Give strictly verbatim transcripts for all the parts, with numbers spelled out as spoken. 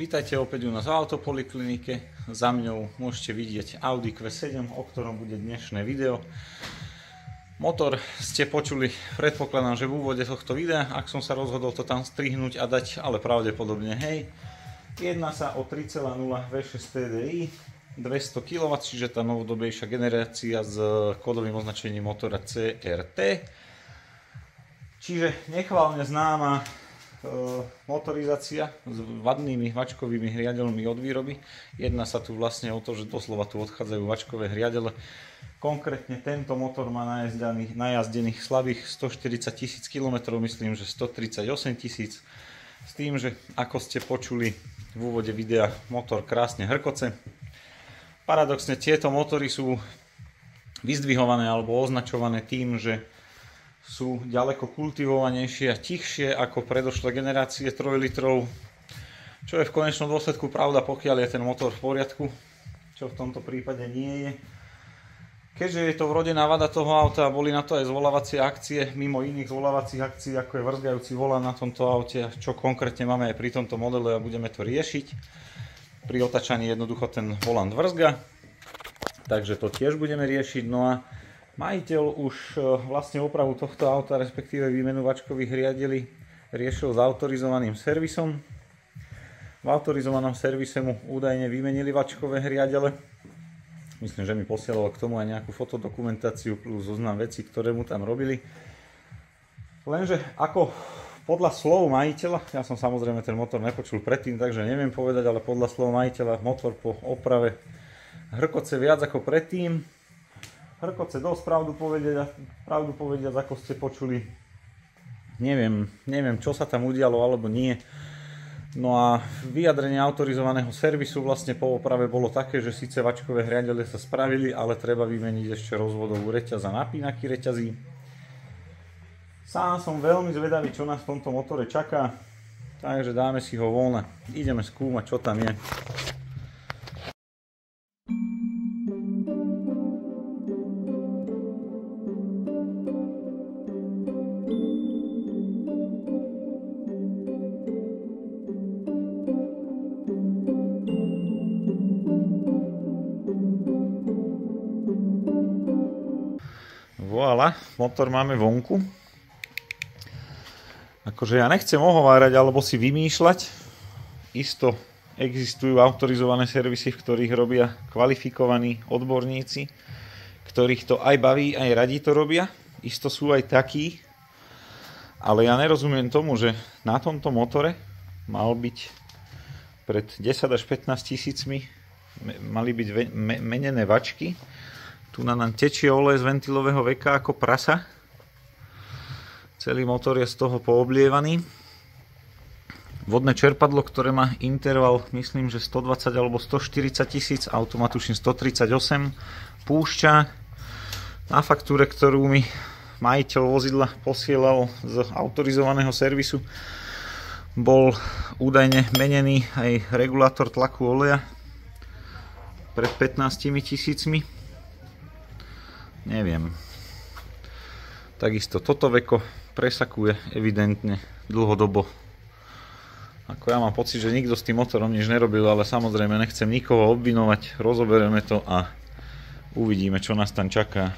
Vítajte opäť u nás v autopoliklinike. Za mňou môžete vidieť Audi Q sedem, o ktorom bude dnešné video. Motor ste počuli, predpokladám, že v úvode tohto videa, ak som sa rozhodol to tam strihnúť a dať, ale pravdepodobne hej. Jedná sa o tri celé nula V šesť T D I, dvesto kilowattov, čiže tá novodobejšia generácia s kódovým označením motora C R T. Čiže nechválne známa motorizácia s vadnými vačkovými hriadeľmi od výroby. Jedná sa tu vlastne o to, že doslova tu odchádzajú vačkové hriadele. Konkrétne tento motor má najazdených, najazdených slabých stoštyridsať tisíc kilometrov, myslím, že stotridsaťosem tisíc. S tým, že ako ste počuli v úvode videa, motor krásne hrkoce. Paradoxne tieto motory sú vyzdvihované alebo označované tým, že sú ďaleko kultivovanejšie a tichšie ako predošlé generácie tri litrov, čo je v konečnom dôsledku pravda, pokiaľ je ten motor v poriadku, čo v tomto prípade nie je. Keďže je to vrodená vada toho auta, boli na to aj zvolávacie akcie, mimo iných zvolávacích akcií, ako je vrzgajúci volant na tomto aute, čo konkrétne máme aj pri tomto modele a budeme to riešiť. Pri otačaní jednoducho ten volant vrzga, takže to tiež budeme riešiť. No a majiteľ už vlastne opravu tohto auta, respektíve výmenu vačkových hriadeli, riešil s autorizovaným servisom. V autorizovanom servise mu údajne vymenili vačkové hriadele. Myslím, že mi posielal k tomu aj nejakú fotodokumentáciu plus zoznam vecí, ktoré mu tam robili. Lenže ako podľa slov majiteľa, ja som samozrejme ten motor nepočul predtým, takže neviem povedať, ale podľa slov majiteľa motor po oprave hrkoce viac ako predtým. Hrkoce dosť, pravdu povediať, pravdu povediať, ako ste počuli. Neviem, neviem, čo sa tam udialo alebo nie. No a vyjadrenie autorizovaného servisu vlastne po oprave bolo také, že síce vačkové hriadele sa spravili, ale treba vymeniť ešte rozvodovú reťaz a napínaky reťazí. Sám som veľmi zvedavý, čo nás v tomto motore čaká, takže dáme si ho voľna. Ideme skúmať, čo tam je. Voilà, motor máme vonku. Akože ja nechcem ohovárať alebo si vymýšľať. Isto existujú autorizované servisy, v ktorých robia kvalifikovaní odborníci, ktorých to aj baví, aj radi to robia. Isto sú aj takí. Ale ja nerozumiem tomu, že na tomto motore mal byť pred desať až pätnásť tisícmi mali byť menené vačky. Tu na nám tečie olej z ventilového veka ako prasa. Celý motor je z toho pooblievaný. Vodné čerpadlo, ktoré má interval, myslím, že stodvadsať alebo stoštyridsať tisíc, automat tuším stotridsaťosem, púšťa. Na faktúre, ktorú mi majiteľ vozidla posielal z autorizovaného servisu, bol údajne menený aj regulátor tlaku oleja pred pätnástimi tisícmi. Neviem. Takisto toto veko presakuje evidentne dlhodobo. Ako ja mám pocit, že nikto s tým motorom nič nerobil, ale samozrejme nechcem nikoho obvinovať. Rozoberieme to a uvidíme, čo nás tam čaká.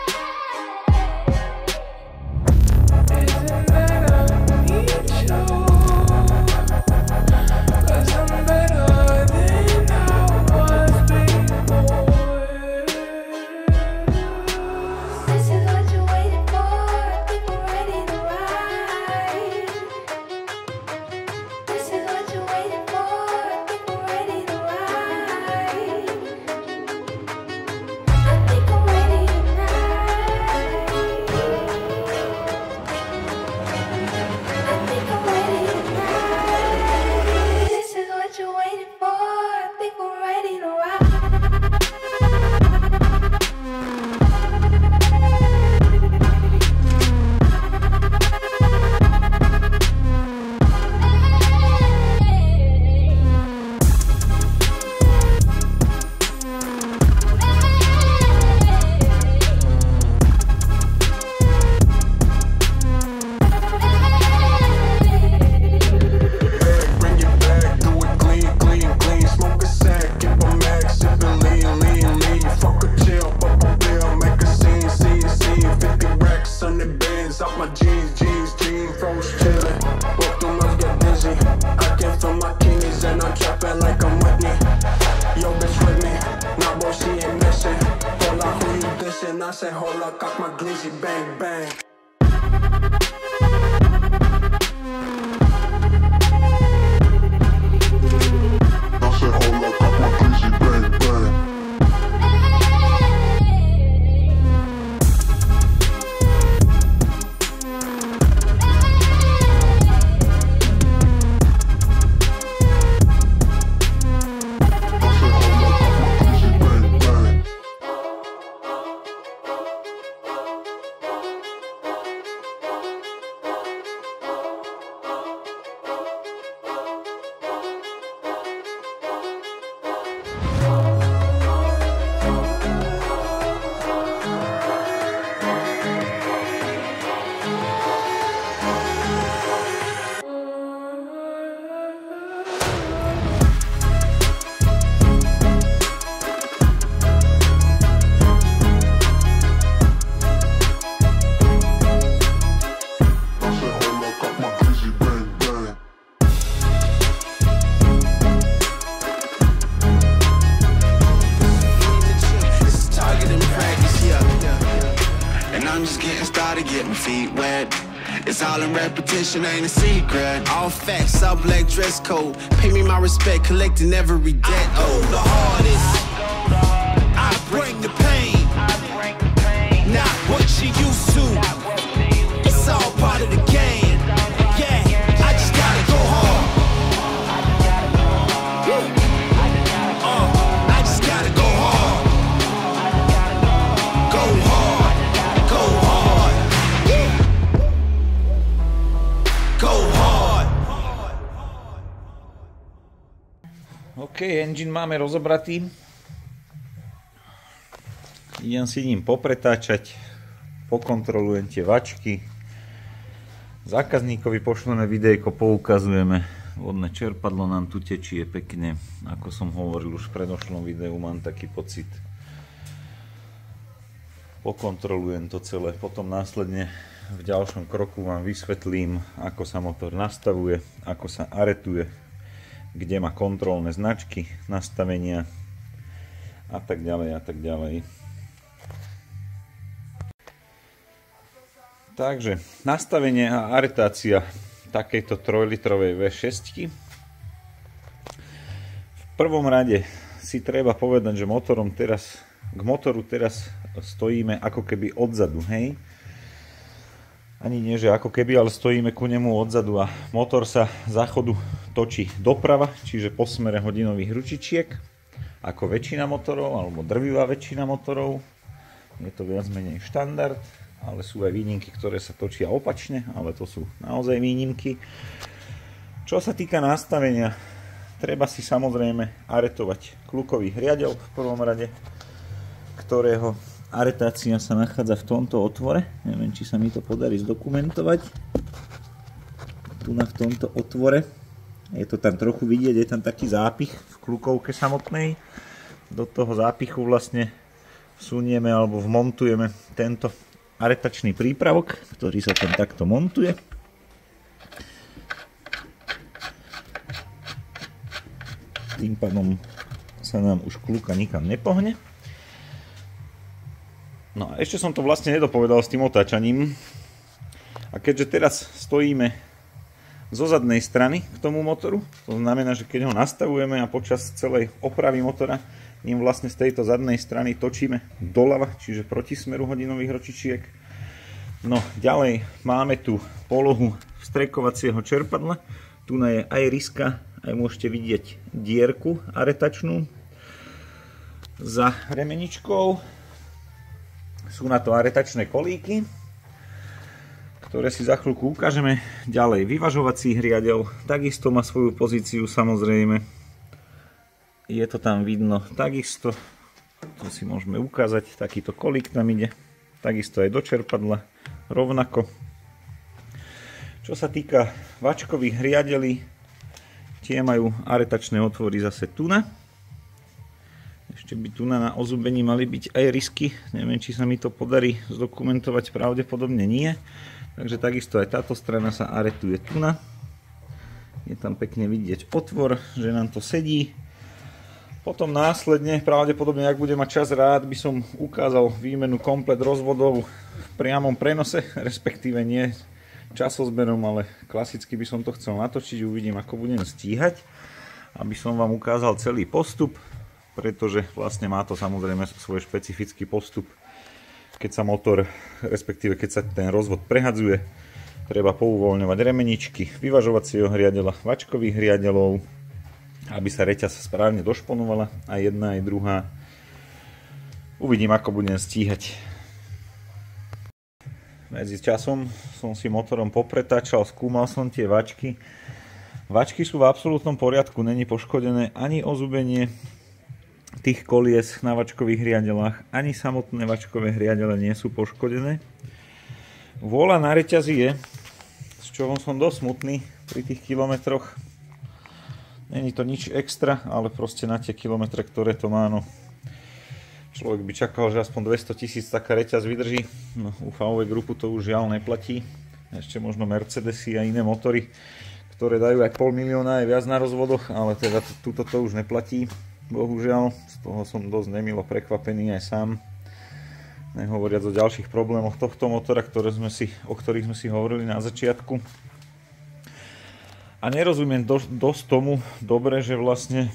Show. said, hold up, cock my glizzy, bang, bang. It's all in repetition, ain't a secret. All facts, all black dress code. Pay me my respect, collecting every debt. Oh, the hardest. I bring the pain. Not what you used to. It's all part of the game. Yeah, I just gotta go hard. Uh, I just gotta go hard. Go hard. Go hard. Go hard. OK, engine máme rozobratý. Idem si ním popretáčať, pokontrolujem tie vačky. Zákazníkovi pošleme videjko, poukazujeme. Vodné čerpadlo nám tu tečie pekne. Ako som hovoril už v predošlom videu, mám taký pocit. Pokontrolujem to celé, potom následne v ďalšom kroku vám vysvetlím, ako sa motor nastavuje, ako sa aretuje, kde má kontrolné značky, nastavenia a tak ďalej a tak ďalej. Takže nastavenie a aretácia takejto trojlitrovej vé šesť. V prvom rade si treba povedať, že motorom teraz, k motoru teraz stojíme ako keby odzadu, hej? Ani nie, že ako keby, ale stojíme ku nemu odzadu a motor sa za chodu točí doprava, čiže po smere hodinových ručičiek, ako väčšina motorov, alebo drvivá väčšina motorov. Je to viac menej štandard, ale sú aj výnimky, ktoré sa točia opačne, ale to sú naozaj výnimky. Čo sa týka nastavenia, treba si samozrejme aretovať kľukový riadeľ v prvom rade, ktorého aretácia sa nachádza v tomto otvore. Neviem, či sa mi to podarí zdokumentovať. Tu na v tomto otvore. Je to tam trochu vidieť, je tam taký zápich v kľukovke samotnej. Do toho zápichu vlastne vsunieme alebo vmontujeme tento aretačný prípravok, ktorý sa tam takto montuje. Tým pádom sa nám už kľúka nikam nepohne. No a ešte som to vlastne nedopovedal s tým otáčaním. A keďže teraz stojíme zo zadnej strany k tomu motoru, to znamená, že keď ho nastavujeme a počas celej opravy motora ním vlastne z tejto zadnej strany točíme doľava, čiže proti smeru hodinových ročičiek. No ďalej máme tu polohu vstrekovacieho čerpadla. Tu je aj riska, aj môžete vidieť dierku aretačnú za remeničkou. Sú na to aretačné kolíky, ktoré si za chvíľku ukážeme. Ďalej vyvažovací riadeľ, takisto má svoju pozíciu samozrejme. Je to tam vidno takisto, to si môžeme ukázať, takýto kolík tam ide, takisto aj do čerpadla, rovnako. Čo sa týka vačkových riadelí, tie majú aretačné otvory zase tuna. Ešte by tu na ozubení mali byť aj risky, neviem, či sa mi to podarí zdokumentovať, pravdepodobne nie. Takže takisto aj táto strana sa aretuje tuna. Je tam pekne vidieť otvor, že nám to sedí. Potom následne, pravdepodobne, ak budem mať čas, rád by som ukázal výmenu komplet rozvodov v priamom prenose, respektíve nie časozberom, ale klasicky by som to chcel natočiť, uvidím, ako budem stíhať, aby som vám ukázal celý postup, pretože vlastne má to samozrejme svoj špecifický postup, keď sa motor, respektíve keď sa ten rozvod prehadzuje, treba pouvoľňovať remeničky, vyvažovacieho riadela, vačkových riadelov, aby sa reťaz správne došponovala, aj jedna, aj druhá. Uvidím, ako budem stíhať. Medzi časom som si motorom popretáčal, skúmal som tie vačky. Vačky sú v absolútnom poriadku, není poškodené ani ozubenie tých kolies na vačkových riadelách, ani samotné vačkové riadele nie sú poškodené. Vôľa na reťazi je, z čoho som dosť smutný pri tých kilometroch. Není to nič extra, ale proste na tie kilometre, ktoré to má, no človek by čakal, že aspoň dvesto tisíc taká reťaz vydrží. No, u vé vé grupu to už žiaľ neplatí. Ešte možno Mercedesy a iné motory, ktoré dajú aj pol milióna aj viac na rozvodoch, ale teda túto to už neplatí. Bohužiaľ, z toho som dosť nemilo prekvapený aj sám. Nehovoriac o ďalších problémoch tohto motora, ktoré sme si, o ktorých sme si hovorili na začiatku. A nerozumiem do, dosť tomu dobre, že vlastne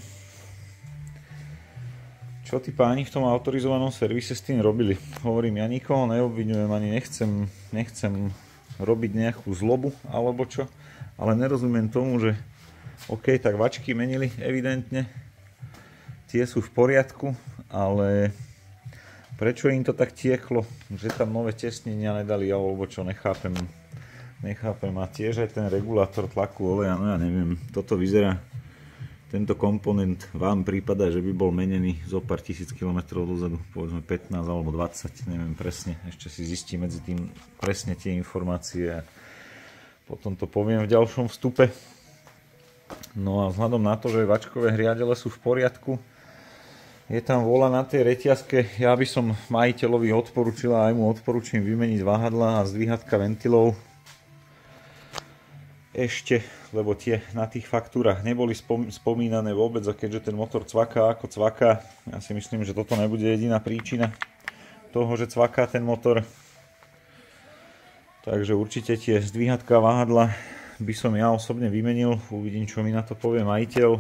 čo tí páni v tom autorizovanom servise s tým robili. Hovorím, ja nikoho neobviňujem, ani nechcem, nechcem robiť nejakú zlobu alebo čo, ale nerozumiem tomu, že OK, tak vačky menili evidentne, tie sú v poriadku, ale prečo im to tak tieklo, že tam nové tesnenia nedali alebo čo, nechápem. Nechápem, a tiež aj ten regulátor tlaku oleja, no ja neviem, toto vyzerá, tento komponent vám prípada, že by bol menený zo pár tisíc kilometrov dozadu, povedzme pätnásť alebo dvadsať, neviem presne, ešte si zistím medzi tým presne tie informácie a potom to poviem v ďalšom vstupe. No a vzhľadom na to, že vačkové riadele sú v poriadku, je tam vôľa na tej reťazke, ja by som majiteľovi odporúčil a aj mu odporúčim vymeniť váhadlá a zdvíhatka ventilov, ešte, lebo tie na tých faktúrach neboli spomínané vôbec, a keďže ten motor cvaká ako cvaká, ja si myslím, že toto nebude jediná príčina toho, že cvaká ten motor. Takže určite tie zdvíhatka váhadla by som ja osobne vymenil, uvidím, čo mi na to povie majiteľ.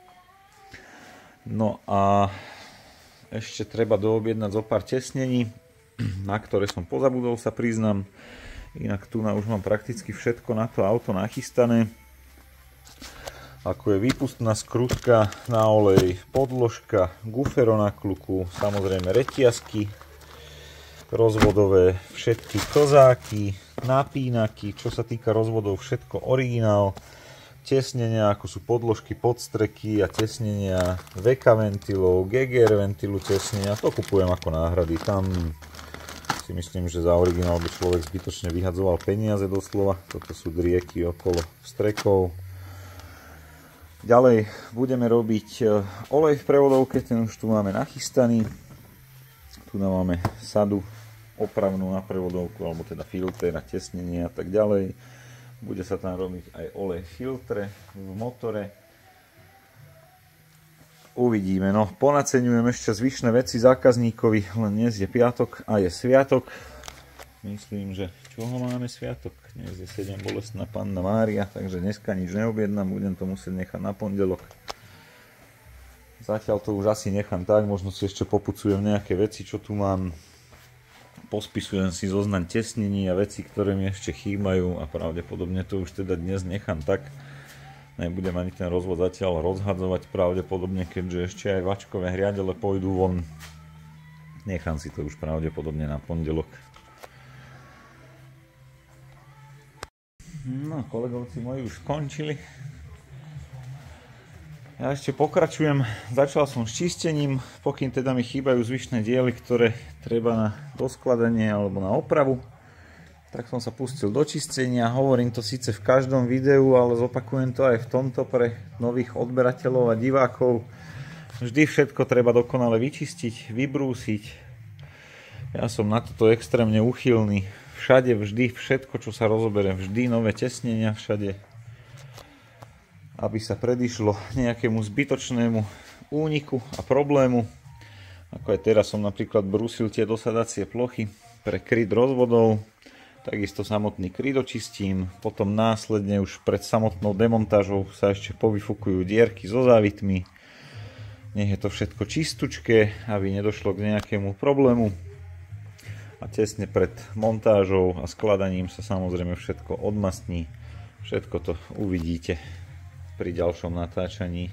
No a ešte treba doobjednať zo pár tesnení, na ktoré som pozabudol, sa priznám. Inak tu na už mám prakticky všetko na to auto nachystané. Ako je výpustná skrutka na olej, podložka, gufero na kluku, samozrejme reťazky rozvodové, všetky kozáky, napínaky, čo sa týka rozvodov, všetko originál. Tesnenia, ako sú podložky, podstreky a tesnenia vé ká ventilov, gé gé er ventilu tesnenia, to kupujem ako náhrady. Tam si myslím, že za originál by človek zbytočne vyhadzoval peniaze doslova. Toto sú drieky okolo strekov. Ďalej budeme robiť olej v prevodovke, ten už tu máme nachystaný. Tu máme sadu opravnú na prevodovku, alebo teda filter a tesnenie a tak ďalej. Bude sa tam robiť aj olej v filtre v motore. Uvidíme, no ponaceňujem ešte zvyšné veci zákazníkovi, len dnes je piatok a je sviatok. Myslím, že čoho máme sviatok? Dnes je sedem bolestná Panna Mária, takže dneska nič neobjednám, budem to musieť nechať na pondelok. Zatiaľ to už asi nechám tak, možno si ešte popucujem nejaké veci, čo tu mám. Pospisujem si zoznam tesnení a veci, ktoré mi ešte chýbajú a pravdepodobne to už teda dnes nechám tak. Nebudem ani ten rozvod zatiaľ rozhadzovať pravdepodobne, keďže ešte aj vačkové riadele pôjdu von. Nechám si to už pravdepodobne na pondelok. No, kolegovci moji už skončili. Ja ešte pokračujem. Začal som s čistením, pokým teda mi chýbajú zvyšné diely, ktoré treba na doskladanie alebo na opravu. Tak som sa pustil do čistenia, hovorím to síce v každom videu, ale zopakujem to aj v tomto pre nových odberateľov a divákov. Vždy všetko treba dokonale vyčistiť, vybrúsiť. Ja som na toto extrémne uchylný. Všade vždy všetko, čo sa rozoberie, vždy nové tesnenia všade. Aby sa predišlo nejakému zbytočnému úniku a problému. Ako aj teraz som napríklad brúsil tie dosadacie plochy pre kryt rozvodov. Takisto samotný kryt očistím. Potom následne už pred samotnou demontážou sa ešte povyfukujú dierky so závitmi. Nech je to všetko čistúčké, aby nedošlo k nejakému problému. A tesne pred montážou a skladaním sa samozrejme všetko odmastní. Všetko to uvidíte pri ďalšom natáčaní.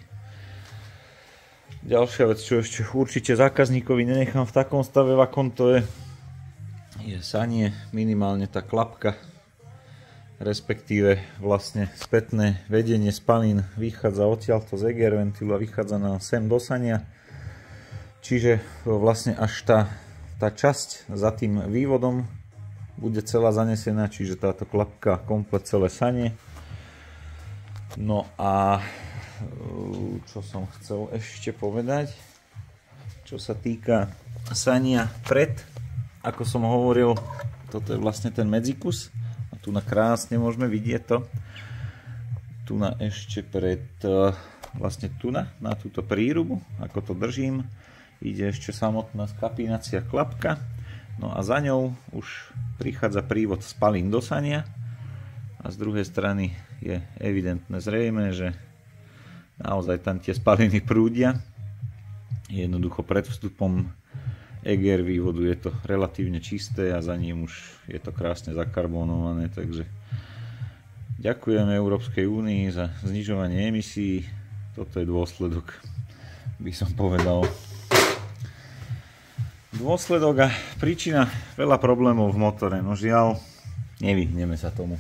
Ďalšia vec, čo ešte určite zákazníkovi nenechám v takom stave, v akom to je, je sanie, minimálne tá klapka, respektíve vlastne spätné vedenie spalín vychádza odtiaľto z é gé er ventilu a vychádza nám sem do sania. Čiže vlastne až tá Tá časť za tým vývodom bude celá zanesená, čiže táto klapka komplet celé sanie. No a čo som chcel ešte povedať, čo sa týka sania pred, ako som hovoril, toto je vlastne ten medzikus. A tu na krásne môžeme vidieť to. Tu na ešte pred, vlastne tu na, na túto prírubu, ako to držím. Ide ešte samotná skapínacia klapka, no a za ňou už prichádza prívod spalín do sania a z druhej strany je evidentné zrejme, že naozaj tam tie spaliny prúdia. Jednoducho pred vstupom é gé er vývodu je to relatívne čisté a za ním už je to krásne zakarbonované, takže ďakujem Európskej únii za znižovanie emisí. Toto je dôsledok, by som povedal. Dôsledok a príčina veľa problémov v motore, no žiaľ, nevyhneme sa tomu.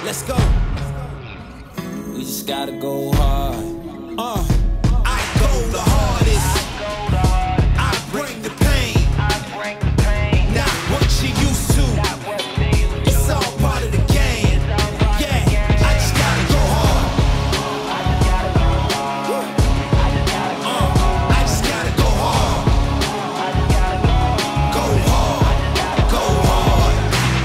let's go. We just gotta go hard. Uh, I go the hardest. I bring the pain. Not what you used to. It's all part of the game. Yeah, I just gotta go hard. Uh, I just gotta go hard. Go hard. Go hard.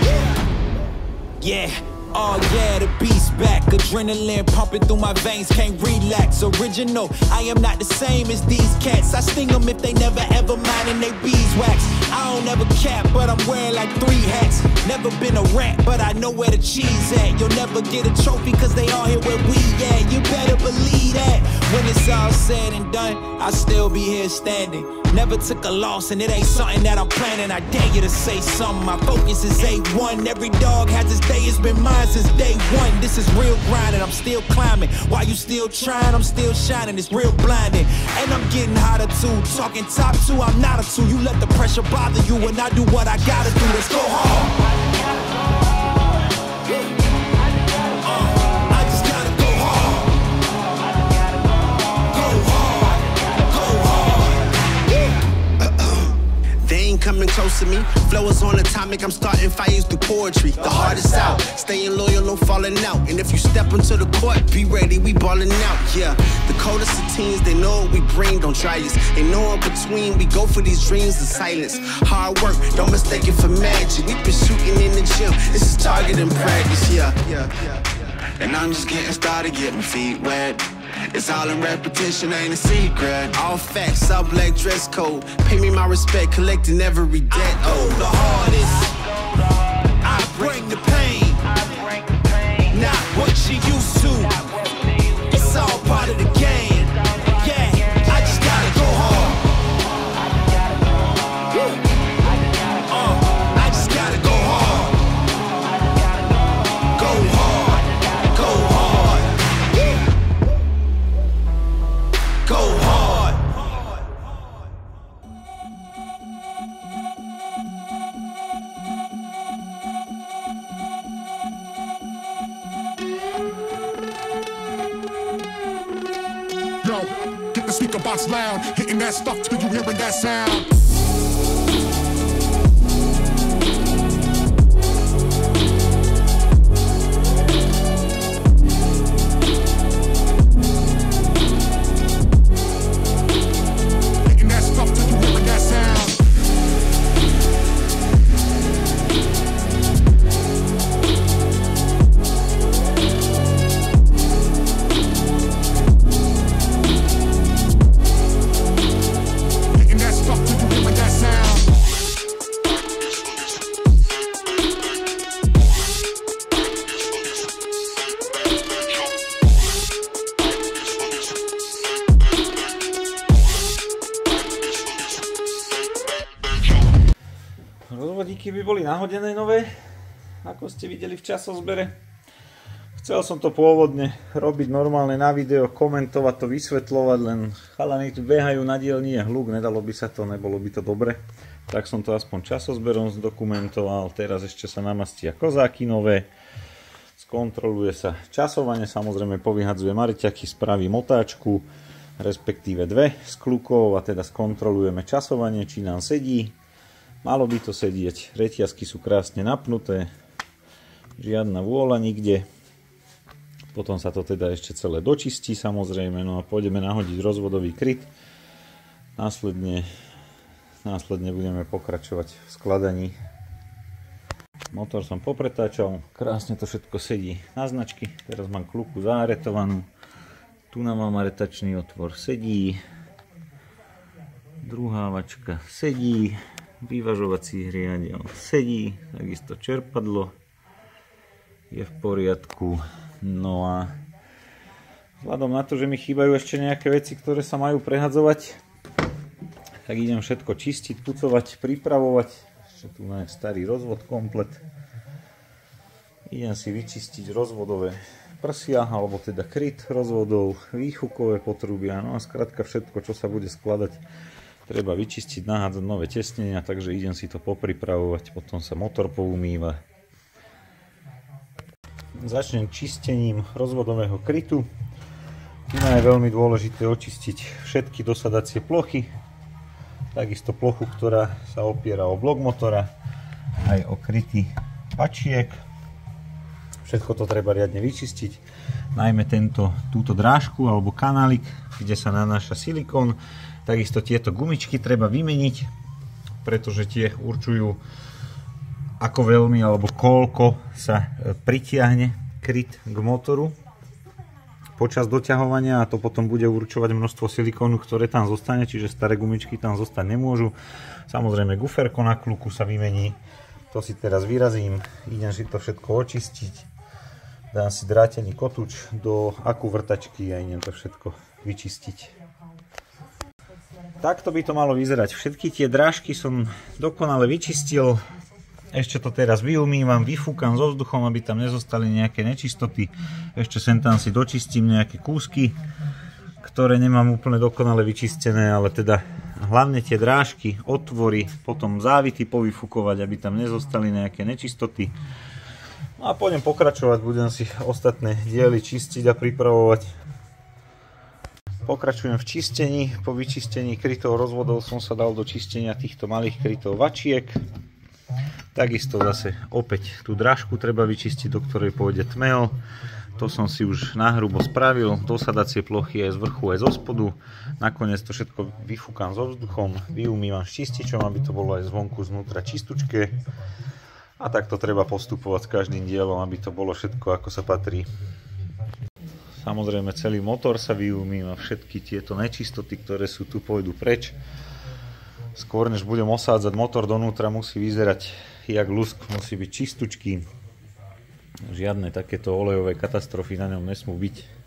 Yeah. Oh yeah, the beast back. Adrenaline pumping through my veins, can't relax. Original, I am not the same as these cats. I sting them if they never ever mindin' they beeswax. I don't ever cap, but I'm wearing like three hats. Never been a rat, but I know where the cheese at. You'll never get a trophy cause they all here where we at. You better believe that. When it's all said and done, I'll still be here standing. Never took a loss and it ain't something that I'm planning. I dare you to say something, my focus is A one. Every dog has his day, it's been mine since day one. This is real grinding, I'm still climbing. While you still trying, I'm still shining. It's real blinding, and I'm getting hotter too. Talking top two, I'm not a two. You let the pressure bother you and I do what I gotta do. Let's go hard. Coming close to me, flow is on atomic. I'm starting fires through poetry. The hardest out, staying loyal, no falling out. And if you step into the court, be ready, we ballin' out. Yeah, the coldest of teens, they know what we bring. Don't try us, they know in between. We go for these dreams in silence. Hard work, don't mistake it for magic. We been shooting in the gym. This is target and practice. Yeah, yeah, yeah. And I'm just getting started, getting my feet wet. It's all in repetition, ain't a secret. All facts, all black dress code. Pay me my respect, collecting every debt. Oh, the hardest. I bring the pain. Not what you used to. It's all part of the game. Yeah, I just gotta go hard. Uh, I just gotta go hard. Go hard. Go hard. Go hard. Yo, get the speaker box loud, hitting that stuff till you hearing that sound. Rozvodíky by boli nahodené nové, ako ste videli v časozbere. Chcel som to pôvodne robiť normálne na video, komentovať to, vysvetľovať, len chalani tu behajú na dielni a hluk, nedalo by sa to, nebolo by to dobre. Tak som to aspoň časozberom zdokumentoval, teraz ešte sa namastia kozáky nové, skontroluje sa časovanie, samozrejme povyhadzuje mariťaky, spraví motáčku, respektíve dve z klukov a teda skontrolujeme časovanie, či nám sedí. Malo by to sedieť, reťazky sú krásne napnuté, žiadna vôľa nikde. Potom sa to teda ešte celé dočistí samozrejme, no a pôjdeme nahodiť rozvodový kryt. Následne, následne budeme pokračovať v skladaní. Motor som popretáčal, krásne to všetko sedí na značky. Teraz mám kluku zaaretovanú, tu nám mám aretačný otvor, sedí. Druhávačka sedí. Vyvažovací riadiel sedí, takisto čerpadlo je v poriadku. No a vzhľadom na to, že mi chýbajú ešte nejaké veci, ktoré sa majú prehadzovať, tak idem všetko čistiť, pucovať, pripravovať. Ešte tu máme starý rozvod komplet. Idem si vyčistiť rozvodové prsia, alebo teda kryt rozvodov, výchukové potrubia, no a skrátka všetko, čo sa bude skladať, treba vyčistiť, nahádzať nové tesnenia, takže idem si to popripravovať, potom sa motor poumýva. Začnem čistením rozvodového krytu. Tu je veľmi dôležité očistiť všetky dosadacie plochy, takisto plochu, ktorá sa opiera o blok motora, aj o kryty pačiek. Všetko to treba riadne vyčistiť, najmä tento, túto drážku alebo kanálik, kde sa nanáša silikón. Takisto tieto gumičky treba vymeniť, pretože tie určujú, ako veľmi alebo koľko sa pritiahne kryt k motoru počas doťahovania, a to potom bude určovať množstvo silikónu, ktoré tam zostane, čiže staré gumičky tam zostať nemôžu. Samozrejme guferko na kľúku sa vymení, to si teraz vyrazím, idem si to všetko očistiť, dám si drátený kotúč do akú vrtačky a idem to všetko vyčistiť. Takto by to malo vyzerať. Všetky tie drážky som dokonale vyčistil. Ešte to teraz vyumývam, vyfúkam so vzduchom, aby tam nezostali nejaké nečistoty. Ešte sem tam si dočistím nejaké kúsky, ktoré nemám úplne dokonale vyčistené, ale teda hlavne tie drážky, otvory, potom závity povyfúkovať, aby tam nezostali nejaké nečistoty. No a pôjdem pokračovať, budem si ostatné diely čistiť a pripravovať. Pokračujem v čistení. Po vyčistení krytov rozvodov som sa dal do čistenia týchto malých krytov vačiek. Takisto zase opäť tú drážku treba vyčistiť, do ktorej pôjde tmel. To som si už nahrubo spravil. Dosadacie plochy aj z vrchu, aj zo spodu. Nakoniec to všetko vyfúkam so vzduchom, vyumývam s čističom, aby to bolo aj zvonku znútra čistučké. A takto treba postupovať s každým dielom, aby to bolo všetko ako sa patrí. Samozrejme celý motor sa vyumýva, všetky tieto nečistoty, ktoré sú tu, pôjdu preč. Skôr než budem osádzať motor donútra, musí vyzerať jak lusk, musí byť čistučký. Žiadne takéto olejové katastrofy na ňom nesmú byť.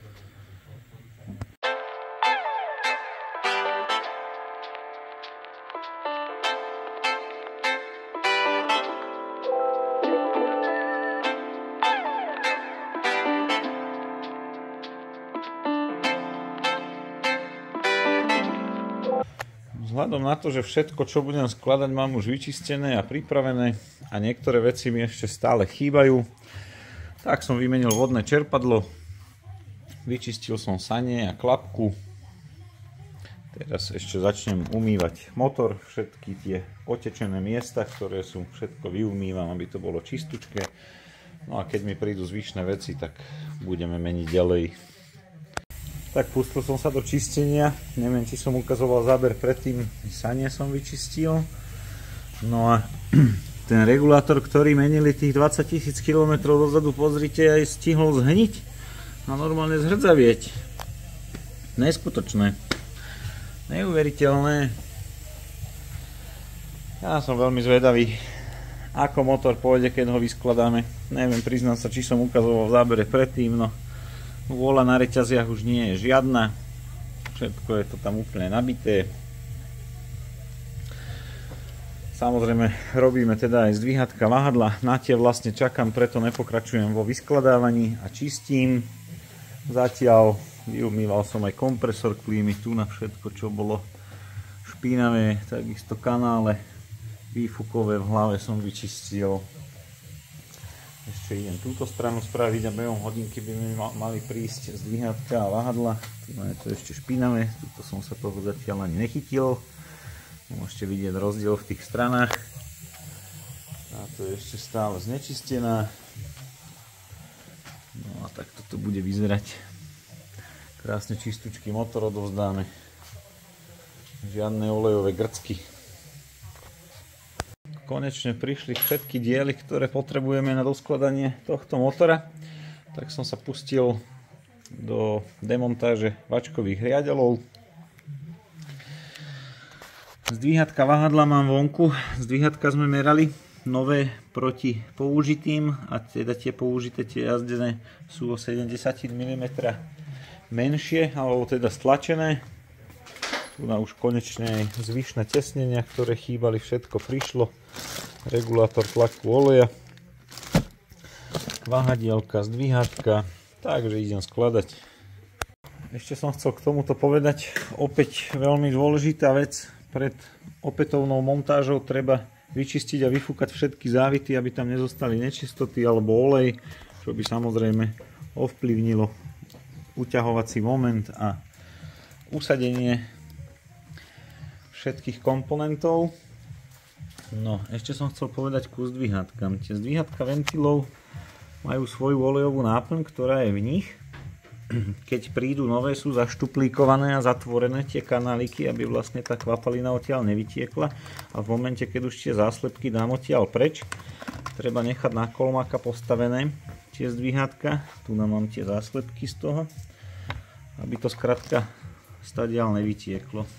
Vzhľadom na to, že všetko, čo budem skladať, mám už vyčistené a pripravené a niektoré veci mi ešte stále chýbajú, tak som vymenil vodné čerpadlo, vyčistil som sanie a klapku. Teraz ešte začnem umývať motor, všetky tie otečené miesta, ktoré sú, všetko vyumývam, aby to bolo čistučké. No a keď mi prídu zvyšné veci, tak budeme meniť ďalej. Tak pustil som sa do čistenia, neviem, či som ukazoval záber predtým, sanie som vyčistil. No a ten regulátor, ktorý menili tých dvadsať tisíc kilometrov dozadu, pozrite, aj stihol zhniť a normálne zhrdzavieť. Neskutočné. Neuveriteľné. Ja som veľmi zvedavý, ako motor pôjde, keď ho vyskladáme. Neviem, priznám sa, či som ukazoval v zábere predtým, no vôľa na reťaziach už nie je žiadna. Všetko je to tam úplne nabité. Samozrejme robíme teda aj zdvíhatka vahadla. Na tie vlastne čakám, preto nepokračujem vo vyskladávaní a čistím. Zatiaľ vyumýval som aj kompresor klímy, tu na všetko, čo bolo špinavé, takisto kanále výfukové v hlave som vyčistil. Ešte idem túto stranu spraviť a behom hodinky by mi mali prísť zdvíhatka a vahadla. Tu je to ešte špinavé, tuto som sa toho zatiaľ ani nechytil. Môžete vidieť rozdiel v tých stranách. Táto je ešte stále znečistená. No a takto to bude vyzerať. Krásne čistučký motor odovzdáme. Žiadne olejové grcky. Konečne prišli všetky diely, ktoré potrebujeme na doskladanie tohto motora. Tak som sa pustil do demontáže vačkových riadeľov. Zdvíhatka vahadla mám vonku. Zdvíhatka sme merali nové proti použitým a teda tie použité, tie jazdené sú o sedemdesiat milimetrov menšie, alebo teda stlačené. Tu na už konečne aj zvyšné tesnenia, ktoré chýbali, všetko prišlo. Regulátor tlaku oleja, vahadielka, zdvíhatka, takže idem skladať. Ešte som chcel k tomuto povedať opäť veľmi dôležitá vec. Pred opätovnou montážou treba vyčistiť a vyfúkať všetky závity, aby tam nezostali nečistoty alebo olej čo by samozrejme ovplyvnilo uťahovací moment a usadenie všetkých komponentov. No, ešte som chcel povedať ku zdvíhatkám. Tie zdvíhatka ventilov majú svoju olejovú náplň, ktorá je v nich. Keď prídu nové, sú zaštuplíkované a zatvorené tie kanáliky, aby vlastne tá kvapalina odtiaľ nevytiekla. A v momente, keď už tie záslepky dám odtiaľ preč, treba nechať na kolmaka postavené tie zdvíhatka. Tu nám mám tie záslepky z toho, aby to skrátka stadiaľ nevytieklo.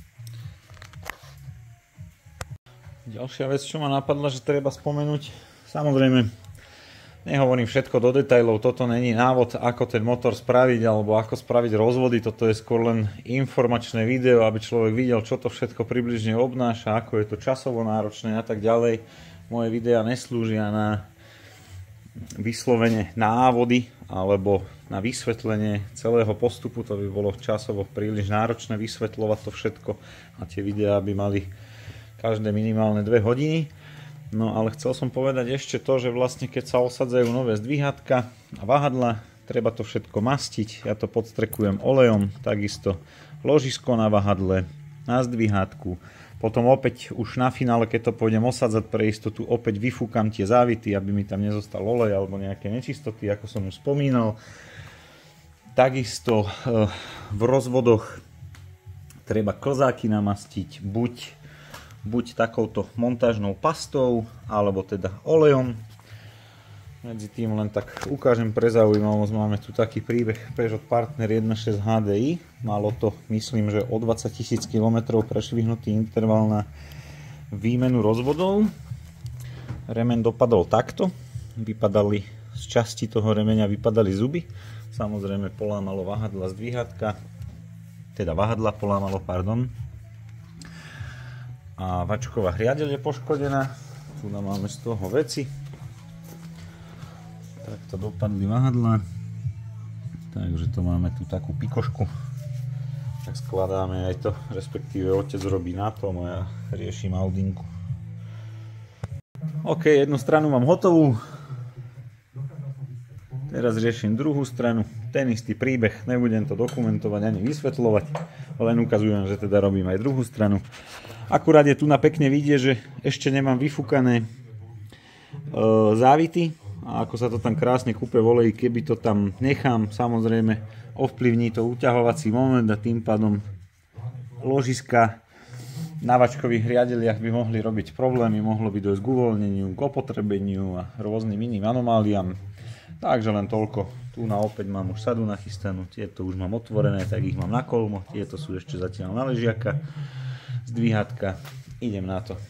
Ďalšia vec, čo ma napadla, že treba spomenúť, samozrejme, nehovorím všetko do detailov, toto není návod, ako ten motor spraviť alebo ako spraviť rozvody, toto je skôr len informačné video, aby človek videl, čo to všetko približne obnáša, ako je to časovo náročné a tak ďalej. Moje videá neslúžia na vyslovene návody alebo na vysvetlenie celého postupu, to by bolo časovo príliš náročné vysvetľovať to všetko a tie videá by mali každé minimálne dve hodiny. No ale chcel som povedať ešte to, že vlastne keď sa osadzajú nové zdvíhatka a vahadla, treba to všetko mastiť. Ja to podstrekujem olejom, takisto ložisko na vahadle, na zdvíhatku. Potom opäť už na finále, keď to pôjdem osadzať pre istotu, opäť vyfúkam tie závity, aby mi tam nezostal olej alebo nejaké nečistoty, ako som už spomínal. Takisto v rozvodoch treba klzáky namastiť buď, buď takouto montážnou pastou, alebo teda olejom. Medzi tým len tak ukážem pre zaujímavosť, máme tu taký príbeh Peugeot Partner jeden šesť H D I. Malo to, myslím, že o dvadsať tisíc kilometrov prešvihnutý interval na výmenu rozvodov. Remeň dopadol takto. Vypadali z časti toho remeňa vypadali zuby. Samozrejme polámalo vahadla zdvíhatka. Teda vahadla polámalo, pardon. A vačková hriadeľ je poškodená. Tu nám máme z toho veci. Takto dopadli vahadla. Takže to máme tu takú pikošku. Tak skladáme aj to, respektíve otec robí na tom a ja riešim Audinku. OK, jednu stranu mám hotovú. Teraz riešim druhú stranu. Ten istý príbeh, nebudem to dokumentovať ani vysvetľovať, len ukazujem, že teda robím aj druhú stranu. Akurát je tu na pekne vidieť, že ešte nemám vyfúkané e, závity. A ako sa to tam krásne kúpe v oleji, keby to tam nechám, samozrejme ovplyvní to uťahovací moment a tým pádom ložiska na vačkových hriadeliach by mohli robiť problémy, mohlo by dojsť k uvoľneniu, k opotrebeniu a rôznym iným anomáliám. Takže len toľko. Tu na opäť mám už sadu nachystanú, tieto už mám otvorené, tak ich mám na kolmo, tieto sú ešte zatiaľ na ležiaka, zdvíhatka, idem na to.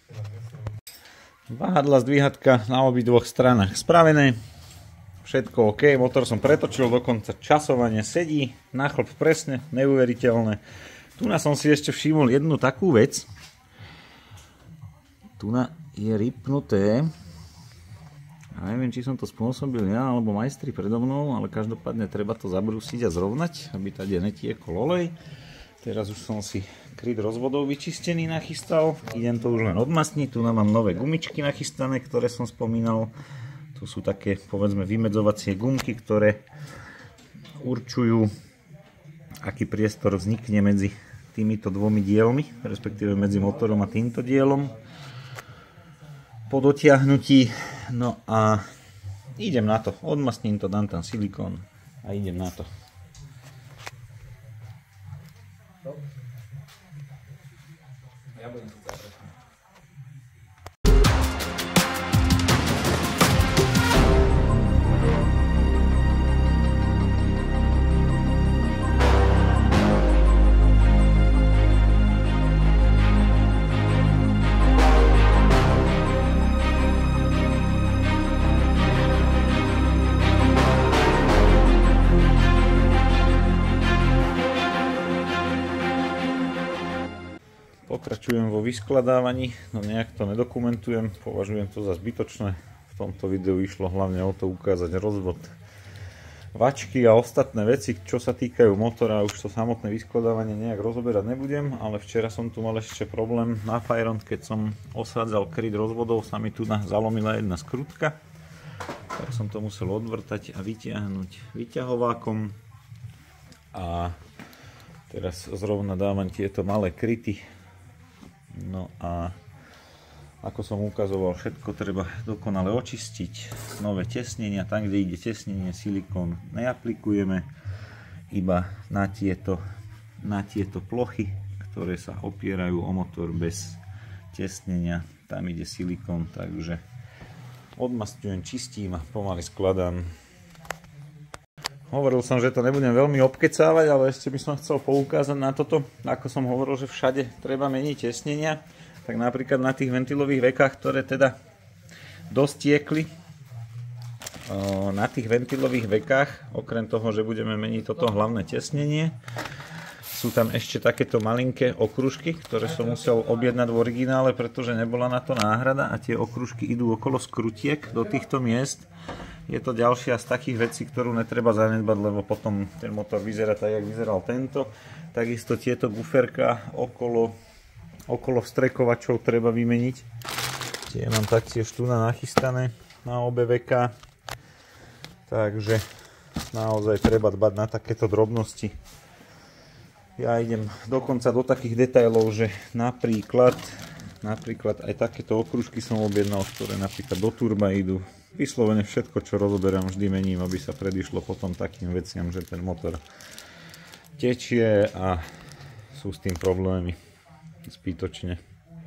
Vahadla, zdvíhatka na obidvoch stranách spravené, všetko OK, motor som pretočil, dokonca časovanie sedí, na chlop presne, neuveriteľné. Tu na som si ešte všimol jednu takú vec, tu na je ripnuté, a neviem, či som to spôsobil ja alebo majstri predo mnou, ale každopádne treba to zabrúsiť a zrovnať, aby tady netiekol olej. Teraz už som si kryt rozvodov vyčistený nachystal, idem to už len odmasniť, tu mám nové gumičky nachystané, ktoré som spomínal. Tu sú také, povedzme, vymedzovacie gumky, ktoré určujú, aký priestor vznikne medzi týmito dvomi dielmi, respektíve medzi motorom a týmto dielom po dotiahnutí. No a idem na to, odmasním to, dám tam silikón a idem na to. Ja budem tu zabrať. Pokračujem vo vyskladávaní, no nejak to nedokumentujem, považujem to za zbytočné. V tomto videu išlo hlavne o to ukázať rozvod vačky a ostatné veci, čo sa týkajú motora. Už to samotné vyskladávanie nejak rozoberať nebudem, ale včera som tu mal ešte problém na Fajron, keď som osádzal kryt rozvodov, sa mi tu zalomila jedna skrutka. tak som to musel odvrtať a vytiahnuť vyťahovákom. A teraz zrovna dávam tieto malé kryty. No a ako som ukazoval, všetko treba dokonale očistiť. Nové tesnenia, tam kde ide tesnenie, silikón neaplikujeme, iba na tieto, na tieto plochy, ktoré sa opierajú o motor bez tesnenia. Tam ide silikón, takže odmasťujem, čistím a pomaly skladám. Hovoril som, že to nebudem veľmi obkecávať, ale ešte by som chcel poukázať na toto. Ako som hovoril, že všade treba meniť tesnenia, tak napríklad na tých ventilových vekách, ktoré teda dostiekli, na tých ventilových vekách, okrem toho, že budeme meniť toto hlavné tesnenie, sú tam ešte takéto malinké okružky, ktoré som musel objednať v originále, pretože nebola na to náhrada, a tie okružky idú okolo skrutiek do týchto miest. Je to ďalšia z takých vecí, ktorú netreba zanedbať, lebo potom ten motor vyzerá tak, jak vyzeral tento. Takisto tieto buferka okolo okolo vstrekovačov treba vymeniť. Tie mám taktiež tu na nachystané na obe veká. Takže naozaj treba dbať na takéto drobnosti. Ja idem dokonca do takých detailov, že napríklad, napríklad aj takéto okružky som objednal, ktoré napríklad do turba idú. Vyslovene všetko, čo rozoberám, vždy mením, aby sa predišlo potom takým veciam, že ten motor tečie a sú s tým problémy. Zbytočne.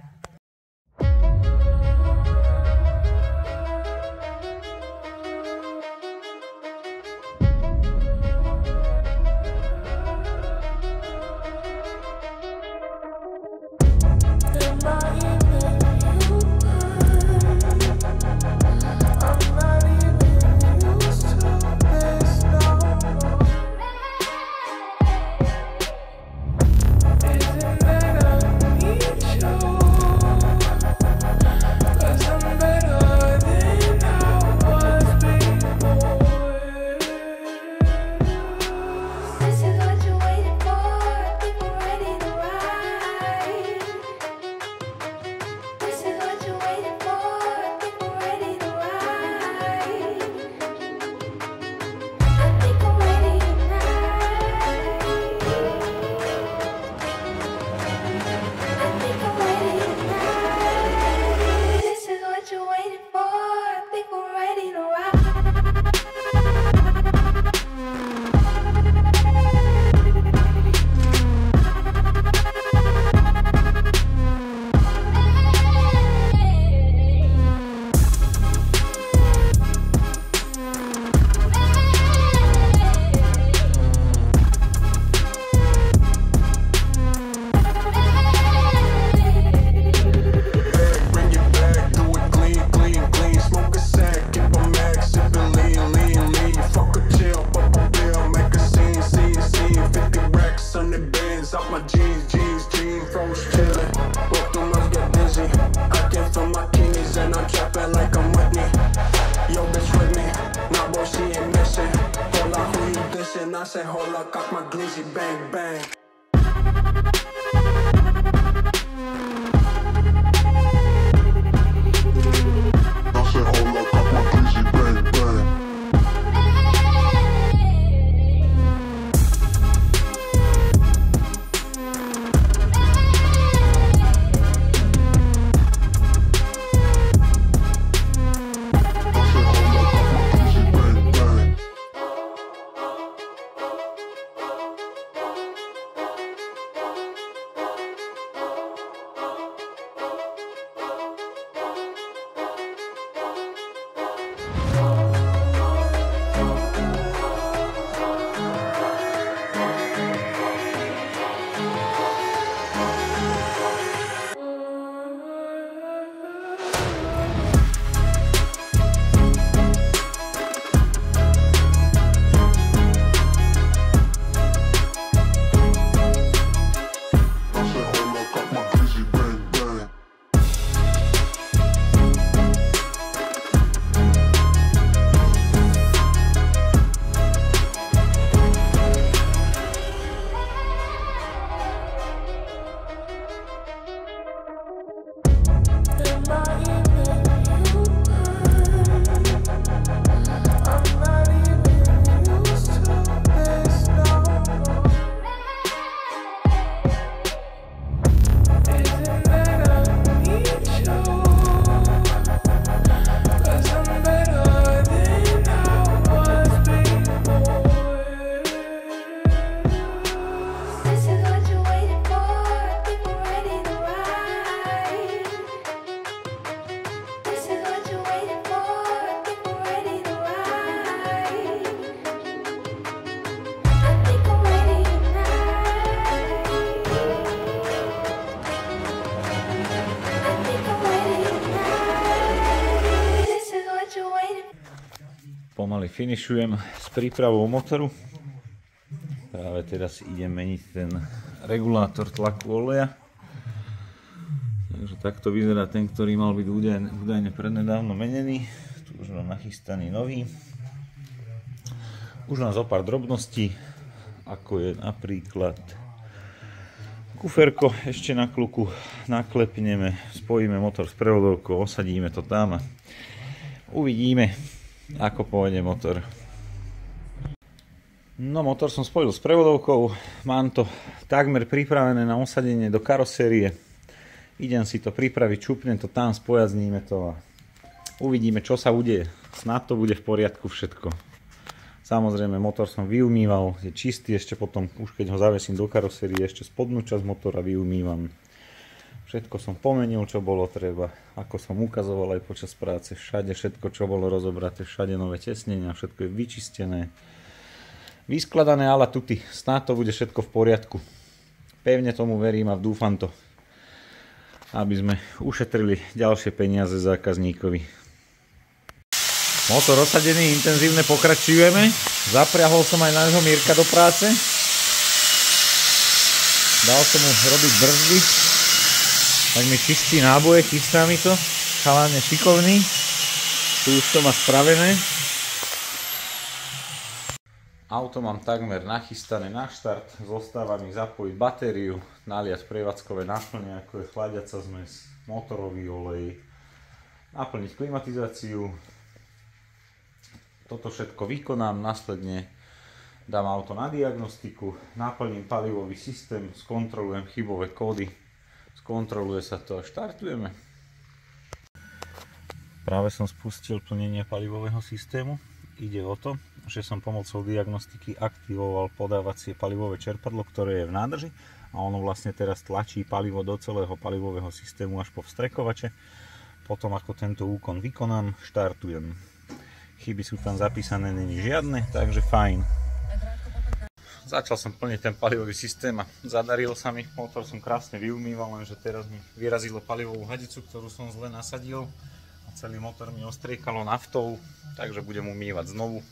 I said, hold up, cock my glizzy, bang, bang. I said, hold up, cock my glizzy, bang, bang. Oh. Pomaly finišujem s prípravou motoru. Práve teraz idem meniť ten regulátor tlaku oleja. Takže takto vyzerá ten, ktorý mal byť údajne, údajne prednedávno menený. Tu už mám nachystaný nový. Už mám zo pár drobností, ako je napríklad kuferko ešte na kluku. Naklepneme, spojíme motor s prevodovkou, osadíme to tam a uvidíme, ako pôjde motor. No, motor som spojil s prevodovkou, mám to takmer pripravené na osadenie do karosérie. Idem si to pripraviť, čupnem to tam, spojazníme to a uvidíme, čo sa udeje. Snad to bude v poriadku všetko. Samozrejme, motor som vyumýval, je čistý, ešte potom, už keď ho zavesím do karosérie, ešte spodnú časť motora vyumývam. Všetko som pomenil, čo bolo treba, ako som ukazoval aj počas práce, všade všetko, čo bolo rozobraté, všade nové tesnenia, všetko je vyčistené, vyskladané ala tutti, snáď to bude všetko v poriadku. Pevne tomu verím a dúfam to, aby sme ušetrili ďalšie peniaze zákazníkovi. Motor osadený, intenzívne pokračujeme. Zapriahol som aj nášho Mirka do práce. Dal som mu robiť brzdy. Tak mi čistí náboje, chystá mi to. Chalán je šikovný. Tu už to má spravené. Auto mám takmer nachystané na štart. Zostáva mi zapojiť batériu, naliať prevádzkové náplne, ako je chladiaca zmes, motorový olej, naplniť klimatizáciu. Toto všetko vykonám, následne dám auto na diagnostiku, naplním palivový systém, skontrolujem chybové kódy, skontroluje sa to a štartujeme. Práve som spustil plnenie palivového systému. Ide o to, že som pomocou diagnostiky aktivoval podávacie palivové čerpadlo, ktoré je v nádrži a ono vlastne teraz tlačí palivo do celého palivového systému až po vstrekovače. Potom ako tento úkon vykonám, štartujem. Chyby sú tam zapísané, není žiadne, takže fajn. Začal som plniť ten palivový systém a zadarilo sa mi. Motor som krásne vyumýval, lenže teraz mi vyrazilo palivovú hadicu, ktorú som zle nasadil. Celý motor mi ostriekalo naftou, takže budem umývať znovu.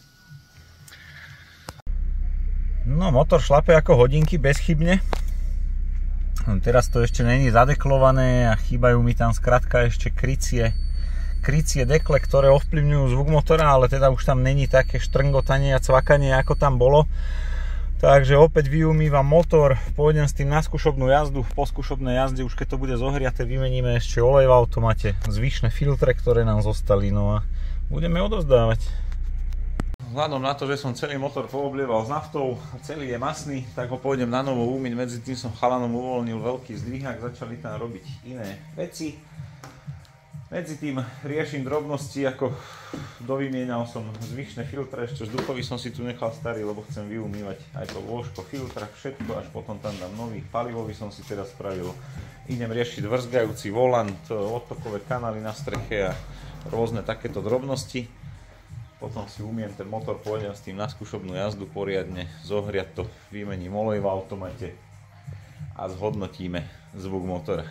No, motor šlape ako hodinky, bezchybne. Teraz to ešte není zadeklované a chýbajú mi tam skrátka ešte krycie, krycie dekle, ktoré ovplyvňujú zvuk motora, ale teda už tam není také štrngotanie a cvakanie, ako tam bolo. Takže opäť vyumývam motor, pôjdem s tým na skúšobnú jazdu. Po skúšobnej jazde, už keď to bude zohriaté, vymeníme ešte olej v automate, zvyšné filtre, ktoré nám zostali, no a budeme odovzdávať. Vzhľadom na to, že som celý motor pooblieval s naftou a celý je masný, tak ho pôjdem na novo umyť. Medzi tým som chalanom uvoľnil veľký zdvihák, začali tam robiť iné veci. Medzi tým riešim drobnosti, ako dovymienal som zvyšné filtre, ešte vzduchový som si tu nechal starý, lebo chcem vyumývať aj to lôžko filtra, všetko, až potom tam dám nový, palivový som si teraz spravil. Idem riešiť vrzgajúci volant, odtokové kanály na streche a rôzne takéto drobnosti. Potom si umiem ten motor, pôjdem s tým na skúšobnú jazdu poriadne, zohriať to, vymením olej v automate a zhodnotíme zvuk motora.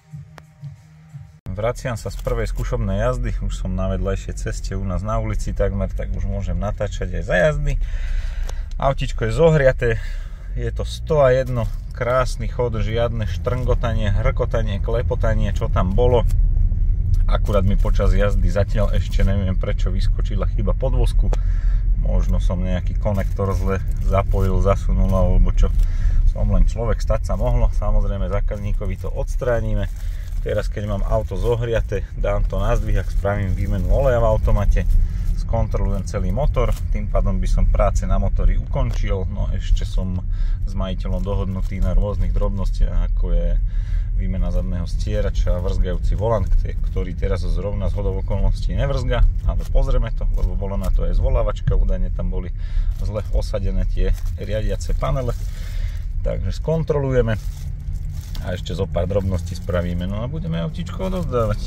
Vraciam sa z prvej skúšobnej jazdy, už som na vedľajšej ceste u nás na ulici takmer, tak už môžem natáčať aj za jazdy. Autičko je zohriaté, je to sto a jeden, krásny chod, žiadne štrngotanie, hrkotanie, klepotanie, čo tam bolo. Akurát mi počas jazdy zatiaľ ešte neviem prečo vyskočila chyba podvozku. Možno som nejaký konektor zle zapojil, zasunul alebo čo. Som len človek, stať sa mohlo, samozrejme zákazníkovi to odstránime. Teraz keď mám auto zohriate, dám to na zdvih, ak spravím výmenu oleja v automate, skontrolujem celý motor, tým pádom by som práce na motori ukončil, no ešte som s majiteľom dohodnutý na rôznych drobnostiach, ako je výmena zadného stierača, vrzgajúci volant, ktorý teraz zrovna z hodou okolností nevrzga, ale pozrieme to, lebo bola na to aj zvolávačka, údajne tam boli zle osadené tie riadiace panele, takže skontrolujeme. A ešte zo pár drobností spravíme, no a budeme autíčko odovzdávať.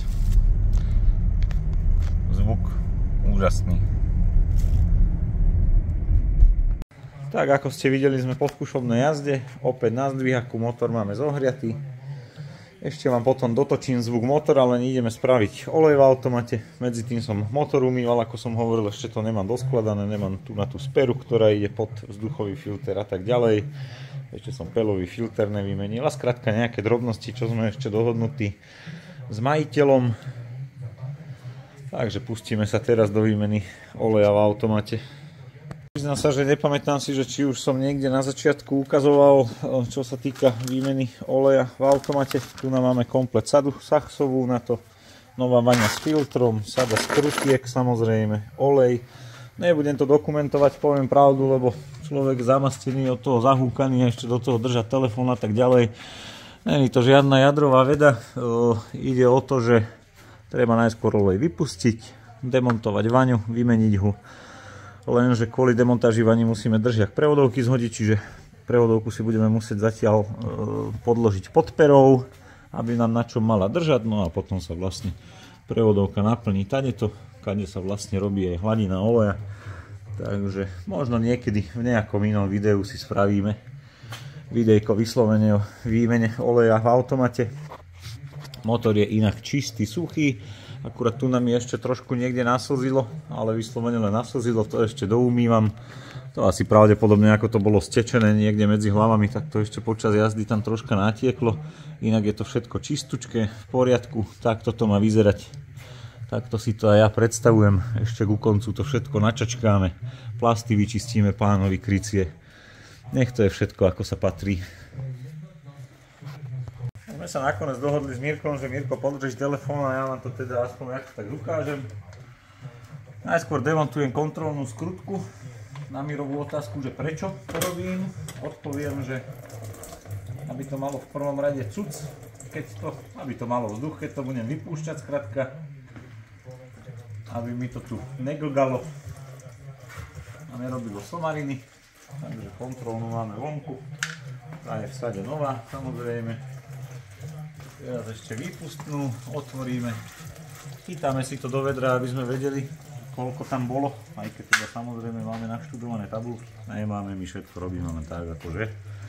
Zvuk úžasný. Tak ako ste videli, sme po skúšobnej jazde, opäť na zdvihaku, motor máme zohriatý. Ešte vám potom dotočím zvuk motora, len ideme spraviť olej v automate. Medzi tým som motor umýval, ako som hovoril, ešte to nemám doskladané, nemám tu na tú speru, ktorá ide pod vzduchový filter a tak ďalej. Ešte som pelový filter nevymenil a skrátka nejaké drobnosti, čo sme ešte dohodnutí s majiteľom. Takže pustíme sa teraz do výmeny oleja v automate. Priznám sa, že nepamätám si, že či už som niekde na začiatku ukazoval, čo sa týka výmeny oleja v automate. Tu nám máme komplet sadu saxovú, na to nová vaňa s filtrom, sada skrutiek samozrejme, olej. Nebudem to dokumentovať, poviem pravdu, lebo človek zamastený od toho zahúkaný a ešte do toho držať telefón a tak ďalej. Není to žiadna jadrová veda, ide o to, že treba najskôr olej vypustiť, demontovať vaňu, vymeniť ho. Lenže kvôli demontáži vani musíme držiak prevodovky zhodiť, čiže prevodovku si budeme musieť zatiaľ e, podložiť pod perou, aby nám na čom mala držať, no a potom sa vlastne prevodovka naplní tadeto, kade sa vlastne robí aj hladina oleja. Takže možno niekedy v nejakom inom videu si spravíme videjko vyslovene o výmene oleja v automate. Motor je inak čistý, suchý. Akurát tu nám je ešte trošku niekde naslzilo, ale vyslovene len naslzilo, to ešte doumývam. To asi pravdepodobne, ako to bolo stečené niekde medzi hlavami, tak to ešte počas jazdy tam troška natieklo. Inak je to všetko čistúčke, v poriadku, takto to má vyzerať. Takto si to aj ja predstavujem. Ešte ku koncu to všetko načačkáme, plasty vyčistíme, pánovi krycie. Nech to je všetko, ako sa patrí. My sa nakoniec dohodli s Mirkom, že Mirko podrží telefón a ja vám to teda aspoň ako tak ukážem. Najskôr demontujem kontrolnú skrutku. Na Mirovú otázku, že prečo to robím, odpoviem, že aby to malo v prvom rade cuc, keď to, aby to malo vzduch, keď to budem vypúšťať, skrátka, aby mi to tu neglgalo a nerobilo somariny. Takže kontrolnú máme vonku, tá je v sade nová, samozrejme. Teraz ešte výpustnú otvoríme, chytáme si to do vedra, aby sme vedeli, koľko tam bolo, aj keď teda samozrejme máme naštudované tabulky, nemáme, my všetko robíme len tak akože.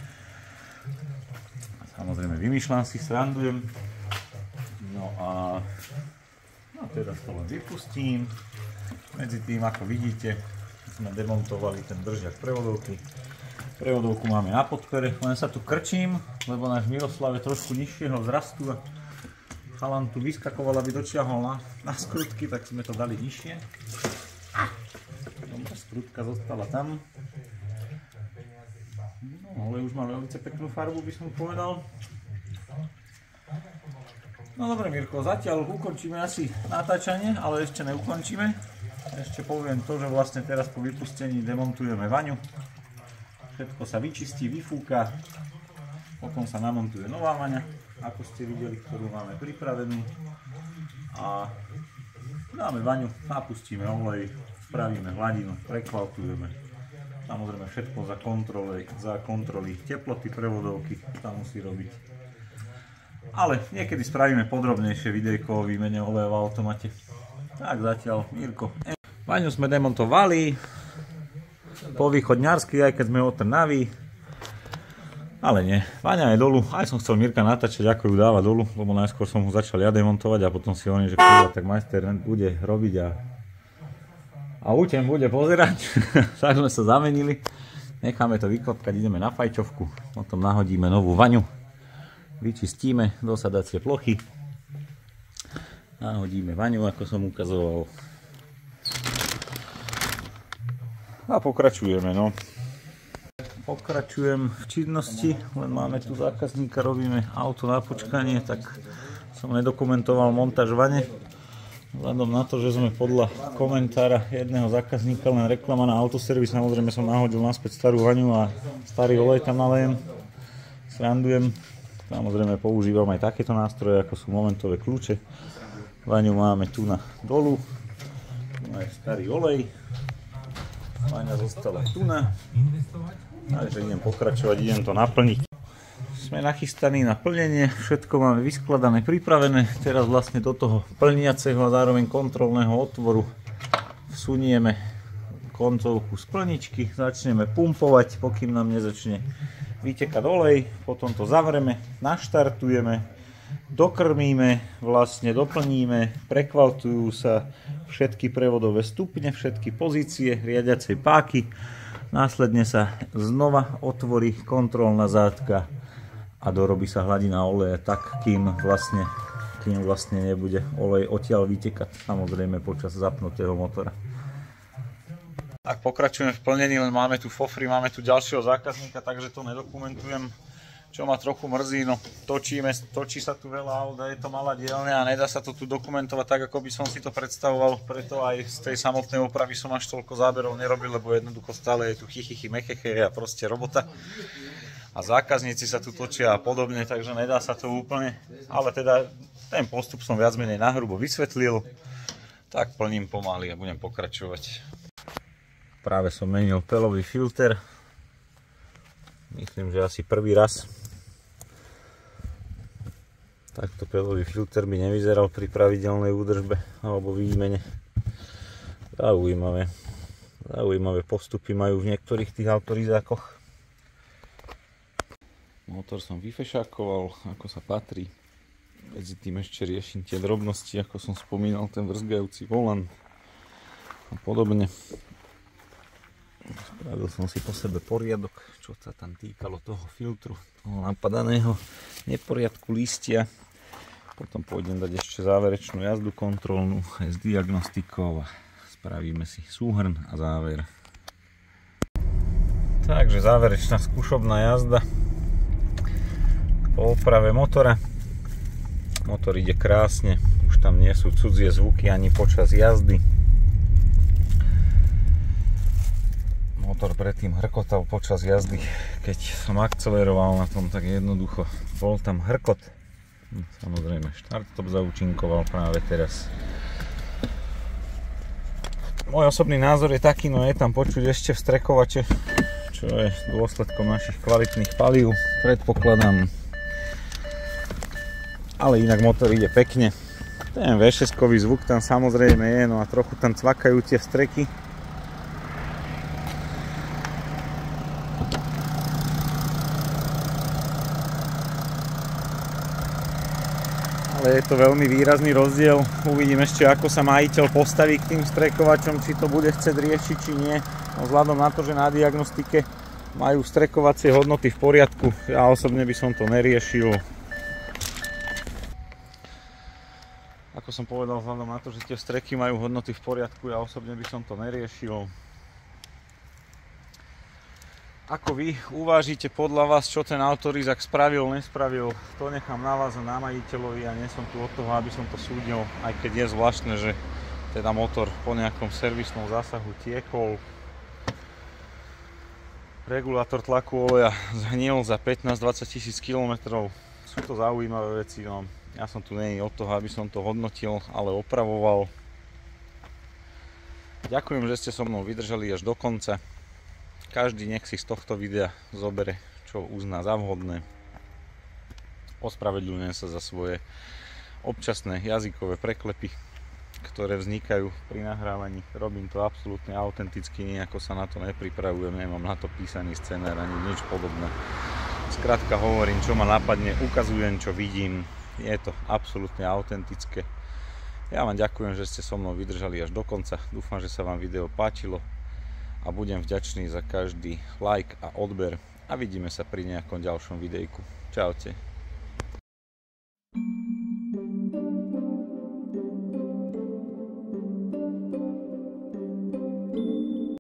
Samozrejme vymýšľam si, srandujem, no a no teraz to len vypustím, medzi tým ako vidíte sme demontovali ten držiak prevodovky. Prevodovku máme na podpere, len sa tu krčím, lebo náš Miroslav je trošku nižšieho vzrastu a chalan tu vyskakoval, aby dočiahol na, na skrutky, tak sme to dali nižšie. Dobrá, skrutka zostala tam. No, ale už má veľmi peknú farbu, by som povedal. No dobre, Mirko, zatiaľ ukončíme asi natáčanie, ale ešte neukončíme. Ešte poviem to, že vlastne teraz po vypustení demontujeme vaňu. Všetko sa vyčistí, vyfúka, potom sa namontuje nová vaňa, ako ste videli, ktorú máme pripravenú. A dáme vaňu, napustíme olej, spravíme hladinu, prekvaltujeme. Samozrejme všetko za kontroly, za kontroly teploty prevodovky sa musí robiť. Ale niekedy spravíme podrobnejšie videjko o výmene oleja v automate. Tak zatiaľ, Mirko. Vaňu sme demontovali. Po východňarsky, aj keď sme otrnaví. Ale nie, vaňa je dolu. Aj som chcel Mirka natáčať, ako ju dáva dolu, lebo najskôr som ho začal ja demontovať a potom si hovorím, že kurva, tak majster bude robiť a a útem bude pozerať. Tak sme sa zamenili. Necháme to vyklapkať, ideme na fajčovku, potom nahodíme novú vaňu, vyčistíme dosadacie plochy, nahodíme vaňu, ako som ukazoval. A pokračujeme, no. Pokračujem v činnosti, len máme tu zákazníka, robíme auto na počkanie, tak som nedokumentoval montáž vane. Vzhľadom na to, že sme podľa komentára jedného zákazníka len reklama na autoservis, samozrejme som nahodil naspäť starú vaňu a starý olej tam nalejem. Srandujem. Samozrejme používam aj takéto nástroje, ako sú momentové kľúče. Vaňu máme tu na dolu. Tu je starý olej. Vaňa zostala tu na. Takže idem pokračovať, idem to naplniť. Sme nachystaní na plnenie, všetko máme vyskladané, pripravené. Teraz vlastne do toho plniaceho a zároveň kontrolného otvoru vsunieme koncovku z plničky, začneme pumpovať, pokým nám nezačne vytekať olej, potom to zavrieme, naštartujeme dokrmíme, vlastne doplníme, prekvaltujú sa všetky prevodové stupne, všetky pozície riadiacej páky. Následne sa znova otvorí kontrolná zátka a dorobí sa hladina oleja tak, kým vlastne, kým vlastne nebude olej odtiaľ vytekať, samozrejme počas zapnutého motora. Tak pokračujeme v plnení, len máme tu fofry, máme tu ďalšieho zákazníka, takže to nedokumentujem, čo ma trochu mrzí. No, točíme, točí sa tu veľa aut a je to malá dielňa a nedá sa to tu dokumentovať tak, ako by som si to predstavoval, preto aj z tej samotnej opravy som až toľko záberov nerobil, lebo jednoducho stále je tu chichychy, mecheche a proste robota. A zákazníci sa tu točia a podobne, takže nedá sa to úplne, ale teda ten postup som viac menej nahrubo vysvetlil, tak plním pomaly a budem pokračovať. Práve som menil pelový filter, myslím, že asi prvý raz. Takto pelový filter by nevyzeral pri pravidelnej údržbe alebo výmene. Zaujímavé. Zaujímavé postupy majú v niektorých tých autorizákoch. Motor som vyfešákoval, ako sa patrí. Medzi tým ešte riešim tie drobnosti, ako som spomínal, ten vrzgajúci volant a podobne. Spravil som si po sebe poriadok, čo sa tam týkalo toho filtru, toho napadaného neporiadku lístia. Potom pôjdem dať ešte záverečnú jazdu kontrolnú aj s diagnostikou a spravíme si súhrn a záver. Takže záverečná skúšobná jazda po oprave motora. Motor ide krásne, už tam nie sú cudzie zvuky ani počas jazdy. Motor predtým hrkotal počas jazdy, keď som akceleroval na tom, tak jednoducho bol tam hrkot. Samozrejme štart-stop zaúčinkoval práve teraz. Môj osobný názor je taký, no je tam počuť ešte vstrekovače, čo je dôsledkom našich kvalitných palív, predpokladám. Ale inak motor ide pekne. Ten vé šesť-kový zvuk tam samozrejme je, no a trochu tam cvakajú tie vstreky. Ale je to veľmi výrazný rozdiel. Uvidím ešte, ako sa majiteľ postaví k tým strekovačom, či to bude chcieť riešiť, či nie. No, vzhľadom na to, že na diagnostike majú strekovacie hodnoty v poriadku, ja osobne by som to neriešil. Ako som povedal, vzhľadom na to, že tie streky majú hodnoty v poriadku, ja osobne by som to neriešil. Ako vy uvážite podľa vás, čo ten autorizák spravil, nespravil, to nechám na vás a na majiteľovi a nie som tu od toho, aby som to súdil, aj keď je zvláštne, že teda motor po nejakom servisnom zásahu tiekol. Regulátor tlaku oleja zhnil za pätnásť dvadsať tisíc kilometrov. Sú to zaujímavé veci, no. Ja som tu nie od toho, aby som to hodnotil, ale opravoval. Ďakujem, že ste so mnou vydržali až do konca. Každý nech si z tohto videa zobere, čo uzná za vhodné. Ospravedlňujem sa za svoje občasné jazykové preklepy, ktoré vznikajú pri nahrávaní. Robím to absolútne autenticky, nejako sa na to nepripravujem, nemám na to písaný scenár ani nič podobné. Skrátka hovorím, čo ma napadne, ukazujem, čo vidím. Je to absolútne autentické. Ja vám ďakujem, že ste so mnou vydržali až do konca. Dúfam, že sa vám video páčilo a budem vďačný za každý like a odber a vidíme sa pri nejakom ďalšom videjku. Čaute.